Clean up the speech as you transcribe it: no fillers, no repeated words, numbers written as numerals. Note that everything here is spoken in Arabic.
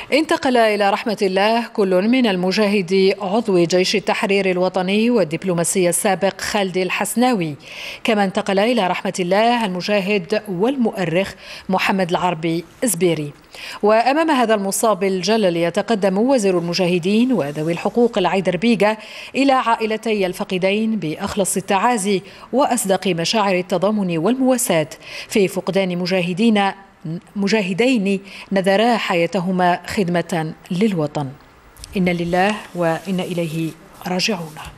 انتقل إلى رحمة الله كل من المجاهد عضو جيش التحرير الوطني والدبلوماسي السابق خالد الحسناوي، كما انتقل إلى رحمة الله المجاهد والمؤرخ محمد العربي زبيري. وأمام هذا المصاب الجلل يتقدم وزير المجاهدين وذوي الحقوق العيدر بيغا إلى عائلتي الفقيدين بأخلص التعازي وأصدق مشاعر التضامن والمواساة في فقدان مجاهدين نذرا حياتهما خدمة للوطن. إنا لله وإنا إليه راجعون.